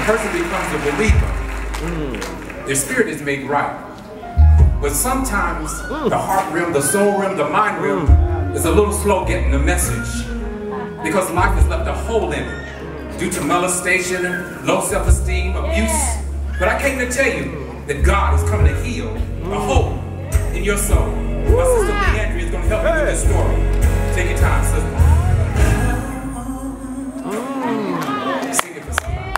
person becomes a believer, their spirit is made right. But sometimes the heart realm, the soul realm, the mind realm is a little slow getting the message. Because life has left a hole in it due to molestation, low self-esteem, abuse. But I came to tell you that God is coming to heal a hole in your soul. My sister Leandria is going to help you with this story. Take your time, sister. Sing it for somebody.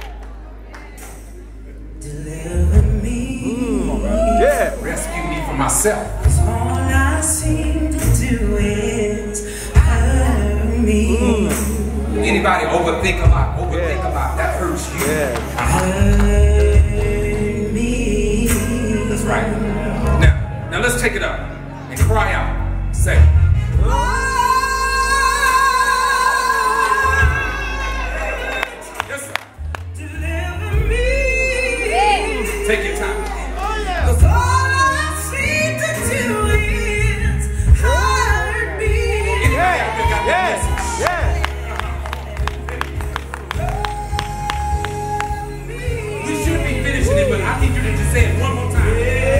Deliver me. Yeah. Rescue me from myself. 'Cause all I seem to do is hurt me. Anybody overthink a lot? Overthink a lot. That hurts you. Hurt me. That's right. Now let's take it up and cry out. Say. Yes, sir. Deliver me. Take your time. 'Cause all I seem to do is hurt me. Anybody out there got that message? We should be finishing it, but I need you to just say it one more time.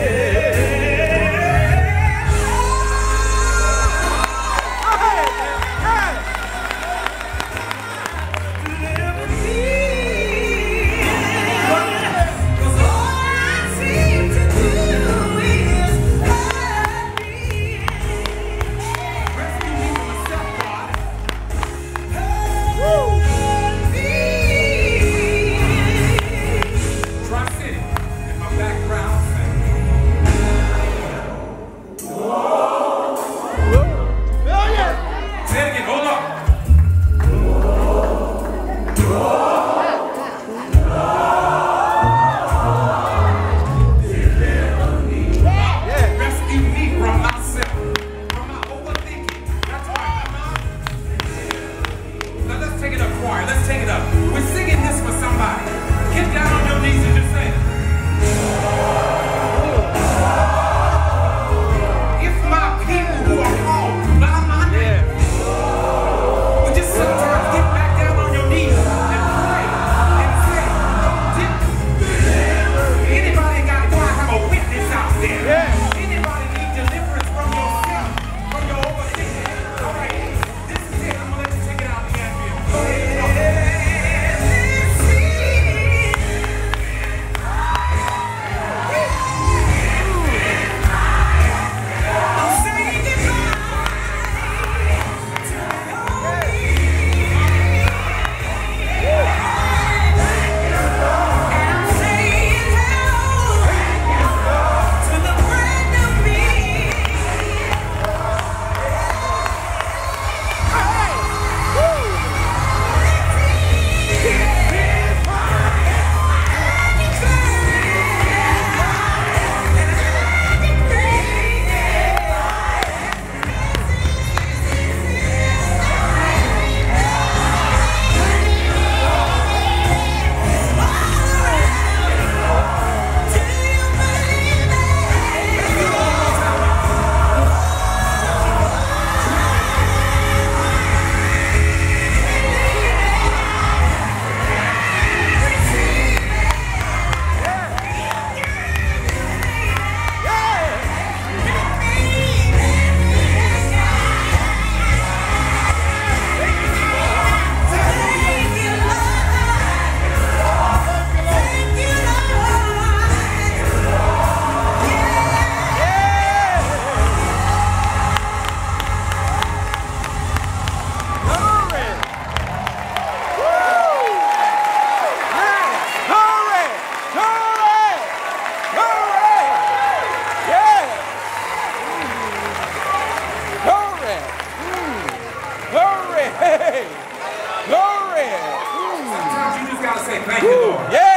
Let's take it up. We're singing this for somebody. Get down on your knees and just say, if my people who are called by my name would just sometimes get back down on your knees and pray and say, anybody gotta have a witness out there? Anybody need deliverance from yourself, from your overthinking? All right, this is it. I'm gonna let you take it out again. Go ahead. Glory! Sometimes you just gotta say thank you, Lord.